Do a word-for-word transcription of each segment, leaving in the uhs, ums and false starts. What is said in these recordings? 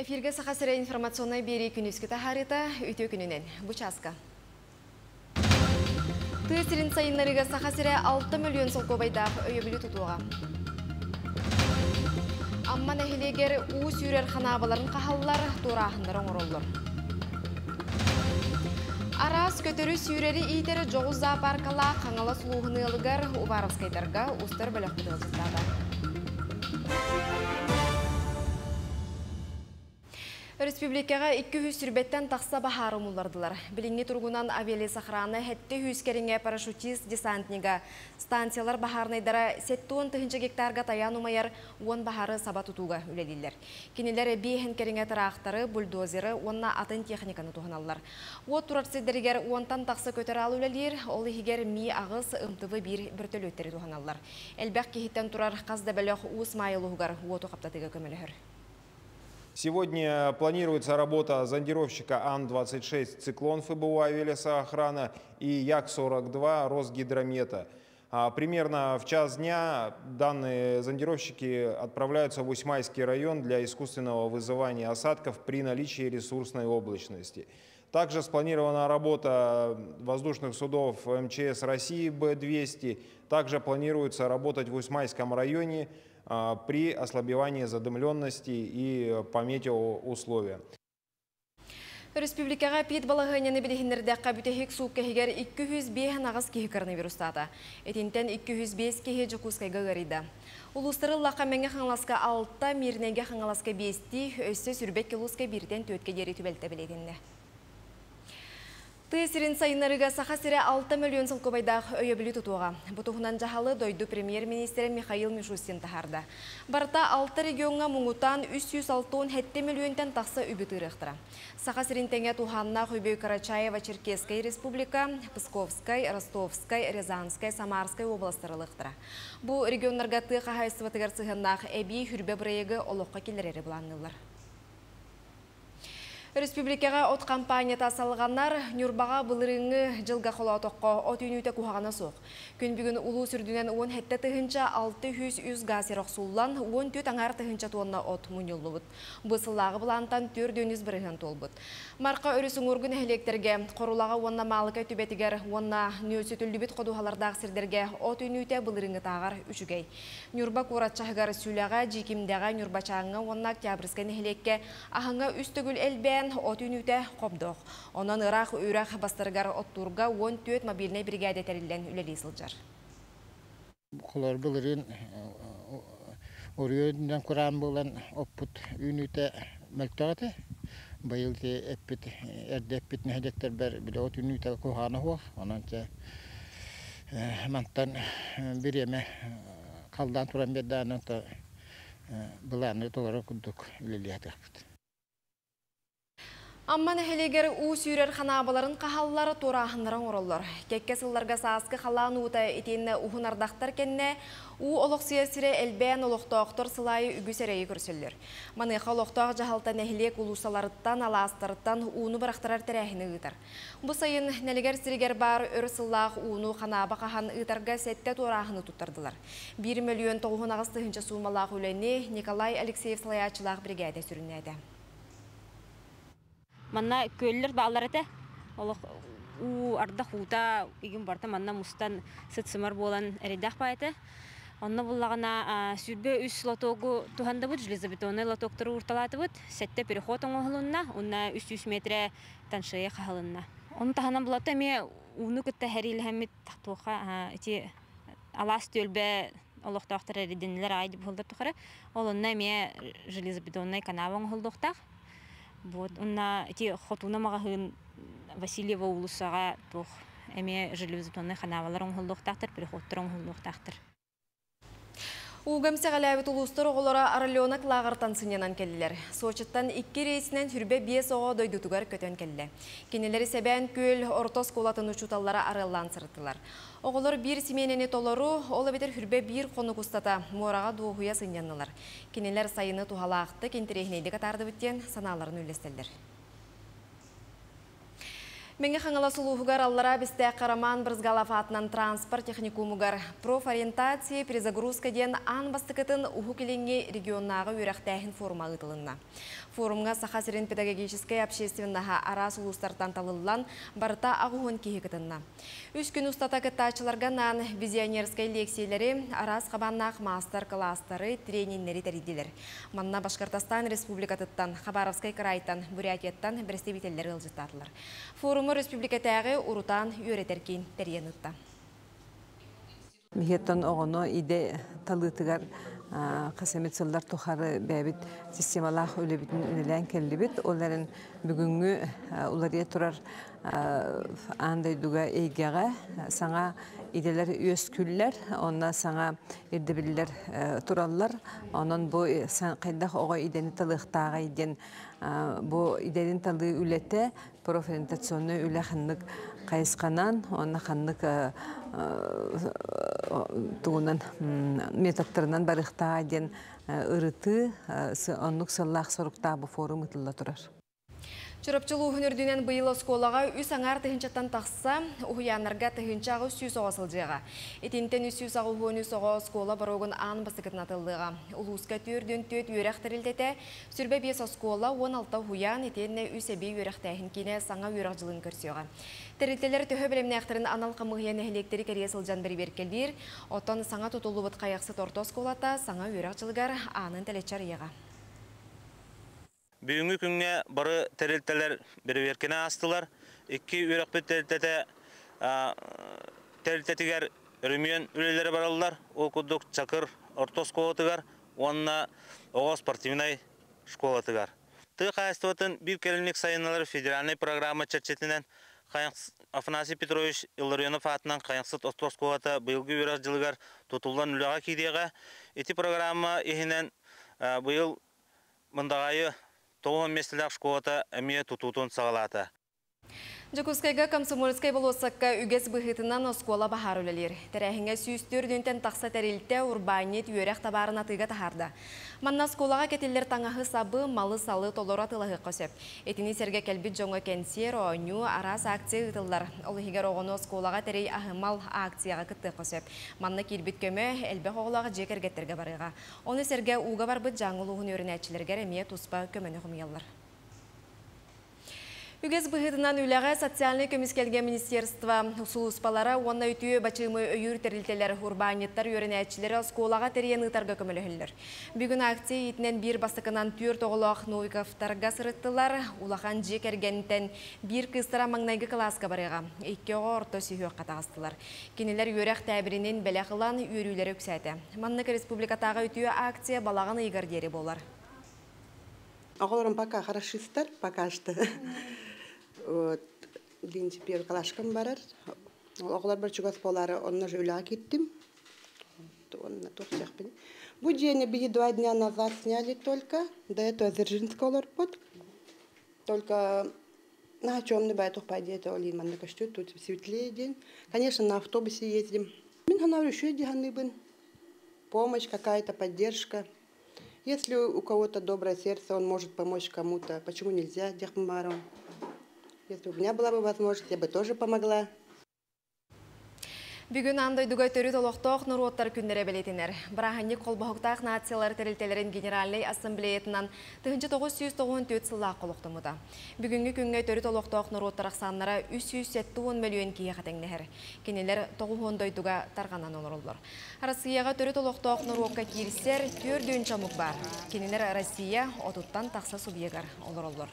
Эфирге сақасыра информационной бери күнізкіті харыта өте күнінен. Бұчасқа. Түйсілін сайынларыға сақасыра алты миллион сол көбайдағы өйебілі тұтуға. Амман әхілегер ұу сүйрер қанабаларын қағалылар турағындар оңыролыр. Арас көтөрі сүйрері ийтері жоғыз зоопаркала қаңала сұлуғыны ылығар Уваровскайдарға ұстар бөліқ бұдығызықтады. Республикаға екі жүз сүрбеттен тақса бахары мұлардылар. Біліңе тұрғынан авиали сақыраны әтті хүскеріңе парашютист десантнига станциялар бахарнайдара сеттуын тұхынчы гектарға таян умайар он бахары саба тұтуға үлелілер. Кенелері бейхін керіңе тарақтары, бульдозері, онна атын техниканы тұғыналар. От тұрарсидергер онтан тақса көтер ал үлелер, ол егер ми ағыз ұмтывы бір біртіл өттері тұғыналар. Әлбәқ кехеттен тұрар қазда бәліқ ұс майылуғығар оты қаптатыға көмілігір. Сегодня планируется работа зондировщика Ан двадцать шесть «Циклон» ФБУ «Авиалесоохрана» и Як сорок два «Росгидромета». Примерно в час дня данные зондировщики отправляются в Усьмайский район для искусственного вызывания осадков при наличии ресурсной облачности. Также спланирована работа воздушных судов МЧС России Б двести. Также планируется работать в Усьмайском районе при ослабевании задымленности и по метеоусловиям. Республикаға пет балағыняны білігіндердіққа бүтехек суық кәхігер екі жүз бес нағыз кехі коронавирустата. Этентен екі жүз бес кехі жүкускайға ғарида. Улустары лақа мәңе қаңласқа алтта, мирнеге қаңласқа бесті, өсі сүрбек келусқа бірден төтке дері түбәлті білегінді. Түйсірін сайынларыға сақасыра алты миллион сыл көбайдағы өйебілі тұтуға. Бұтығынан жағалы дойду премьер-министері Михаил Мишустин тахарда. Барта алты регионға мұңытан үш жүз алты миллионтен тақсы үбіті рықтыра. Сақасырын тәңе туғанна Хүйбей Карачаева Черкесскай республика, Псковскай, Ростовскай, Рязанскай, Самарскай областары лықтыра. Бұл регионларға тұға хайсыватығар сығыннақ әбей хүрбе бірегі олыққа келерері бұланылар. Республикаға от кампания тасалғандар Нюрбаға бұлырыңы жылға қола отоққа от үйнүйті күхағана соқ. Күн бүгін ұлу сүрдінен он хетті тұхынша алты жүз газ ерақсулан он төт аңар тұхынша туынна от мұнылы бұд. Бұсылағы бұлантан төрдөніз бірігін тол бұд. Марқа өрісің өргін әлектерге, қорулаға онна малықай түбетігер, онна нөсі түлдібет қодуғалардағы сірдерге от үйнүйті бұлырыңы тағар үшігей. Нюрба көратчағығар сүліға, жекімдіға Нюрбачаңы онна октябрьскен әлекке ағыңа үстігіл әлбән от үйнүйті қобдоқ. Онан ұрақ үйрақ бастырғар оттурға он төт мобильный бригада тәрілден үлелі сылжар. Қолар бұлырын орыйодынан құран болан оппыт үйнүйті мәлктағаты. Байылды әппет, әрді әппет нәхедеттер бәр білі от үйнүйті қоғаны хоқ. Онанча мантан бір еме қалдан тұран берді ананта бұланы толары күндік үлелі атықпыд. Амман әхелегер ұу сүйрер қанабаларын қағалылары турағындыран ороллар. Кәкке сылларға саасқы қалан ұуыта етеніне ұғын ардақтар кәнне ұу олықсия сірі әлбән олықтауқтыр сылайы үгісерейі көрсілдер. Маныға олықтауқ жағалтан әхелек ұлусаларыттан, аластырыттан ұуыны барақтырар тәрәхіні ұйтар. Бұл сайын нәлігер сірігер бар өр сыллақ ұуыны қанаба қахан ұйтарға сәтті турағыны тұттардылар. бір миллион тоғын ағыстығынша суымалақ үләне Николай Алексеев Салаячылақ бригада сүрінеді. Манна көллер бағалар әті, у арда хута егін барта манна мустан сытсымар болан әридақ ба әті. Онна бұллағына сүрбе үш лотогу туханда бұд, железобетонный лотоктары ұрталаты бұд, сәтті переход оңғылынна, онна үш жүз метре таншыя қағылынна. Оны тағынан бұлаты әме уны күтті әрейлі әмет тақтуға алас төлбе олықтақтар әриденілер айды бұлдар тұқыры. Ол онна әме железобетонный канава оңғылдықтақ. Вот, онна эти хотуна магахын Васильева улусага тох эме железобетонный канавалар оңголдуктактыр, переходтор оңголдуктактыр. Угам сәғаләбет улустар оғылара аралионак лағыртан сынянан келілер. Сочыттан икки рейсінен хүрбе бес оға дойдутугар көтен келілі. Кенелері сәбән көл ортос колатын ұчуталлара арылан сырыттылар. Оғылар бір семенені толару, ол бетер хүрбе бір қоны құстата мораға дуғуя сынянылар. Кенелер сайыны туғалақты кентерехнейді қатарды біттен саналарын өлестелдер. Меңе қаңала сұлуғығар аллара бісті қараман бірзгалафатынан транспорт техникумығар профориентация перезагрузка ден ан бастықытын ұху келенге регионнағы үйрақтайын форма ұтылынна. Форумға Сахасирин педагогическая общественнаға арас ұлыстартан талылан барыта ағуын кейекітінна. Үш күн ұстата кіттачыларғанан визионерскай лекциялері арас қабаннақ мастер-кластары тренинглері тәриділер. Манна Башқұртстан Республикатыттан, Хабаровскай крайтан, Бурятияттан бірістебетелері ылжыттатылар. Форум республикатағы урутан үйретеркен тәренітті. Мехеттен оғыны иде талытығар қасамет сылдар тұхары бәбіт системалақ өлебітін үнелән кәлі біт. Оларын бүгінгі олария тұрар андайдуға ейгеға саңа иделер өз күллер, онна саңа ердебілер тұралар. Онын бұл қайдақ оға идені талықтаға иден бұл иденін талы үлеті профориентационны үлі қаннық қайысқанан, онна қаннық туғынан методтарынан барықтаға ден ұрыты, оннық сыллақ сұрықта бұл форум ұтылла тұрар. Чырыпчылу хүнірдінен бұйылы сколаға үс аңар тыхынчаттан тақса, ұхыянарға тыхынчағы сүйіс оғасылжыға. Етінтен үс сүйіс ағылғын үс оға скола бароғын аң басықытын атылдыға. Улуска түрден төт үйрәқ тірілдеті, сүрбе бес скола он алты ұян етенне үс әбей үйрәқтайын кене саңа үйрәқ жылын көрсеуға. Тәрілтелер түхі білімні әқтірін анал қамығиян әлектері кәресілжан бір беркелдер, оттан саңа тұтылы бұт қаяқсы торто сколата саңа үйрәқ жылығар анын тәлетчар еға. Бүгінгі күнге бары тәрелтелер бір веркені астылар. Екі үйрақпет тәрелтеті тәрелтетігер үрімен үлелері баралылар. Ол күдік чакыр орто школатығар, онына оға спортивнай школатығар. Ты қайыстыватын бір керілмек сайыналар федеральный программа чәрчетінен Афанасий Петрович Илларионов атынан қайықсыт орто школата бұйылғы үйрақ жылығар тұтылдан үліға кейдеға. Эти программа ехінен бұйыл мұндағайы тоғын местілік школата әмие тұтутын сағалаты. Жакускайга комсомольскай болосакка үгес бұхытынан оскола бахар өлелер. Тәрәхіңе сүйістер дүнтен тақса тәрелті урбанет үйерек табарына тыға тахарды. Манна сколаға кетелер таңағы сабы малы салы толора тылығы қосып. Етіні серге кәлбіт жоңы кәнсер, ойну, арас акция ұтылдар. Олығығар оғыны сколаға тәрей ахымал акцияға күтті қосып. Манна келбіт көмі әлбәқ оғылаға жекергеттерге барыға. Оны серге уға бар бұд жаңылуғын өрінәтчілерге әмие тұспа көміні құмиялар. Үгез бұғытынан үліға социальный көмескелге министерства ұсылыспалары онна үтіе бачымы өйір тәрілтелер урбанеттар өрінәтчілері сколаға тәрен ұтарға көмілігілдер. Бүгін акция етінен бір бастықынан түр тоғылақ Новиковтарға сырыттылар, улахан жек әргенттен бір қыстыра маңнайғы класқа барыға. Екі оға орта сүйек қатағыстылар. Кенелер өрек тәбірінен бәләқылан өрілері өксәді. Маннық республикатағы үтіе акция балаған игардері болар. Оғыларым пока хорошистар, пока что. Вот, бинти первый клашкам барар. Оғылар бір чугас болары, онна же үліға кеттім. Онна тоқсақ бен. Бұл жені биі два дня назад сняли только. До этого Дзержинского лорпот. Только на чем не байтух пойдет, олин манна кашту, тут светлее день. Конечно, на автобусе ездим. Мен говорю, еще диханы бен. Помощь какая-то, поддержка. Если у кого-то доброе сердце, он может помочь кому-то. Почему нельзя, Дехмаром? Если у меня была бы возможность, я бы тоже помогла. Бүгін андай дүгай төрі толықтық нұруоттар күндері білетінер. Бірағанник қолбағықтақ нациялар тәрілтелерін Генеральный ассамблеетінен түгінші тоғыз жүз тоғыз төрт сыллақ қолықтымыда. Бүгінгі күнге төрі толықтық нұруоттар ақсанлара үш жүз жетпіс миллион кие қатаңнығыр. Кенелер тоғыз ондай дүға тарғанан олырылыр. Россияға төрі толықтық нұруоққа кирсер төрден чамық бар. Кенелер Россия отуттан тақса субъегар олырылыр.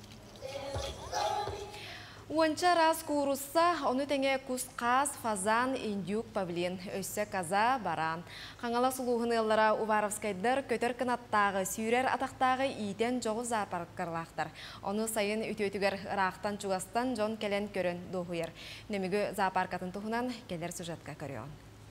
Уанча раз курусса, оны тәңе күс қаз, фазан, индюк, павлин, өсі каза, баран. Қаңала сұлуғын еллара Уваровскайдар көтер қанаттағы, сүйрер атақтағы итен жоғы зоопаркарлақтар. Оны сайын үті-өтігер рақтан чугастан жон келен көрін доғыйыр. Немігі зоопаркатын тұғынан келер сюжетка көріон.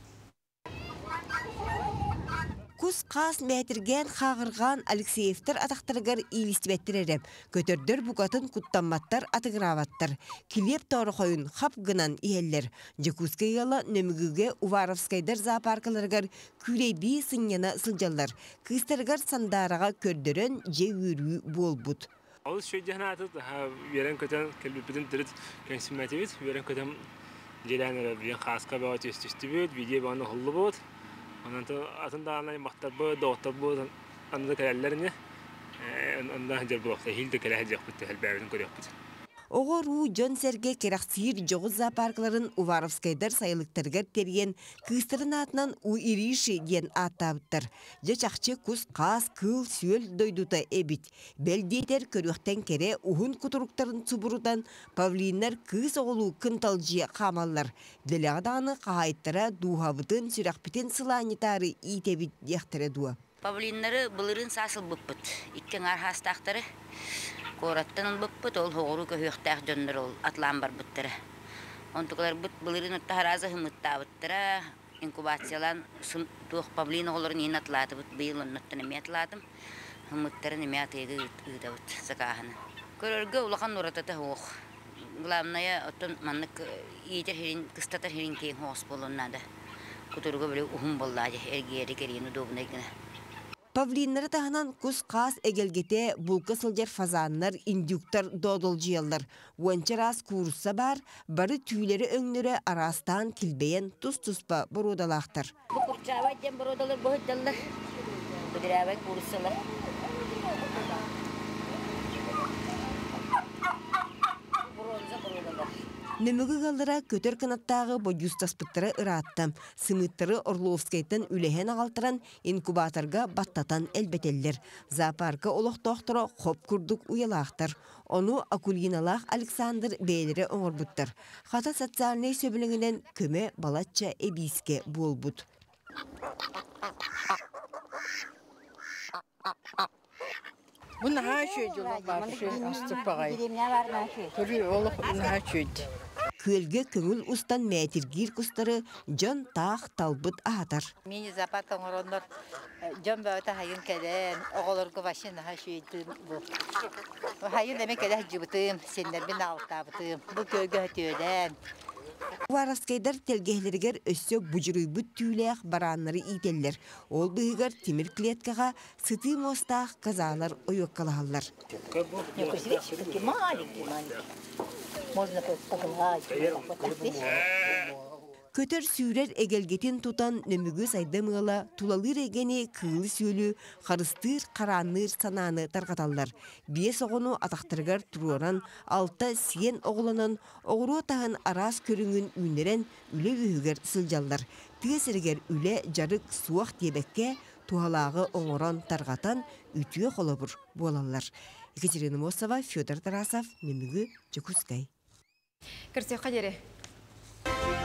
Кус қас мәтірген қағырған Алексеевтер атақтырғар ийлістібеттіреріп, көтердір бұғатын құттаматтар атығыраваттар. Келеп торы қойын қап ғынан иелер. Жекускайалы нөмігіге Уваровскайдар зоопаркаларғар күрей бей сыңяна сылжалар. Кыстарғар сандараға көрдірін же өрі бол бұд. Ağız şu cenahı ha veren köten kelbipten tırıt konsumativit veren köten Jilanlar bir haska bir ateş üstübüt video bana hullu bot. Ondan sonra atında anay mahtar bu doktor bu anda kararlarını ondan önce blokta hilde kararacak bu helberin koyuyor. Oğoru John Serge Keraksir Joğuz Zooparkların Uvarovskayдар sayılıktırgar tergen kıstırın atынан u irişi diyen atabıttır. Jaçakçı kus kas kıl süel doyduta ebit. Beldeter körüqten kere uhun kuturukların suburudan pavlinler kız oğlu kıntalcıya kamallar. Delağdanı kahaytlara duhavıdın sürakbiten sılanyitarı itebit yaktara dua. Pavlinleri bılırın sasıl bıppıt. İkken arhastaqtары Korattan bıppıt ol hoğuru köhüqtaq döndür ol atlan bar bıttırı. Ontuklar bıt bılırın utta harazı hımıtta bıttırı. İnkubasiyalan tuğ pavlin oğulların yine atladı bıt bıyıl onuttan emi atladım. Hımıttırı nemi atıydı ıda bıt sakahını. Körörgü ulaqan uratatı hoğuk. Gılamnaya otun manlık iyidir herin kıstatar herin keyin hoğus bolunnadı. Kuturgu böyle uhum bolladı ergiyeri geriyini doğuna gine. Pavlinleri tahanan kus kas egelgete bulka sıljar fazanlar indüktar dodolcuyallar. Wançaras kursa bar, barı tüyleri önlere arastan kilbeyen tuz tuzpa borudalaktır. Bu kurçavat dem borudalar bu hıddallar. Bu diravat kursalar. Nömügü gallara kötör kanattağı boyuz taspıttara ırattım. Sımıttары Orlovskay'tan ülehen ağaltıran inkubatorga battatan elbeteller. Zooparka oluk doktora hop kurduk uyalaqtır. Onu Akulinalaq Aleksandr Beyleri oңorbuttur. Hata sotsialnay söbülüngünen köme balatça ebiske bolbut. Bu naha şöydü var şu astıpağay. Tabii oğlum naha şöydü. Kölge köngül ustan metirgir kustarı John Tağ talbıt ahatar. Mini zaparka oronlar John böyle hayın kelen oğulurgu başın naha şöydü bu. Hayın demek kelen cıbıtım senler bin altabıtım. Bu kölge hötüöden. Uvarovskayдар telgehlerger össö bujuruybut tüyleyaq baranları iteller. Ol bıhıgar timir kletkaga sıtı mostaq kazalar oyokkalahallar. Kötör sürer egelgetin tutan nömügü saydamıla tulalır egeni kığılı sölü, karıstır karanır sananı tarqatallar. Biye soğunu ataktırgar turuoran alta siyen oğlanan oğru atağın aras körüngün ünleren üle ühüger sıljallar. Tügesirger üle jarık suaq debekke tuhalağı oğuran tarqatan ütüye kolabur bolallar. Екатерина Мосова, Федор Тарасов, Нөмүгү, Жекускай. Кірсе қадері.